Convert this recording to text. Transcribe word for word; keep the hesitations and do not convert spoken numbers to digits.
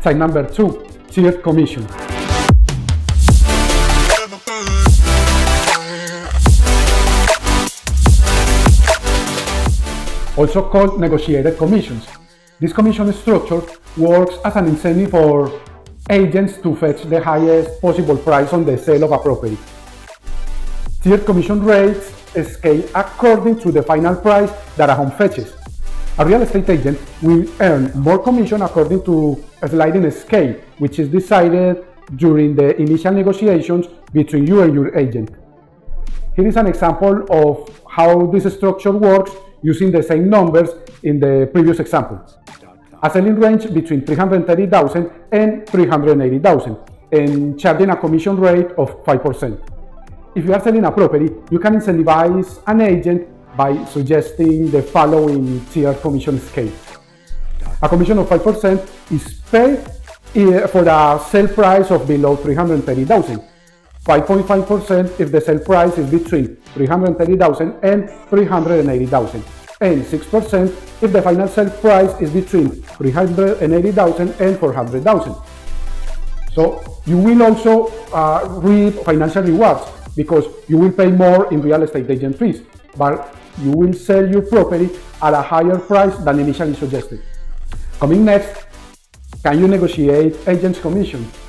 Type number two, tiered commission. Also called negotiated commissions. This commission structure works as an incentive for agents to fetch the highest possible price on the sale of a property. Tiered commission rates scale according to the final price that a home fetches. A real estate agent will earn more commission according to a sliding scale, which is decided during the initial negotiations between you and your agent. Here is an example of how this structure works using the same numbers in the previous example. A selling range between three hundred thirty thousand and three hundred eighty thousand and charging a commission rate of five percent. If you are selling a property, you can incentivize an agent by suggesting the following tiered commission scale. A commission of five percent is paid for the sale price of below three hundred thirty thousand. five point five percent if the sale price is between three hundred thirty thousand and three hundred eighty thousand, and six percent if the final sale price is between three hundred eighty thousand and four hundred thousand. So you will also uh, reap financial rewards because you will pay more in real estate agent fees, but you will sell your property at a higher price than initially suggested. Coming next, can you negotiate agent's commission?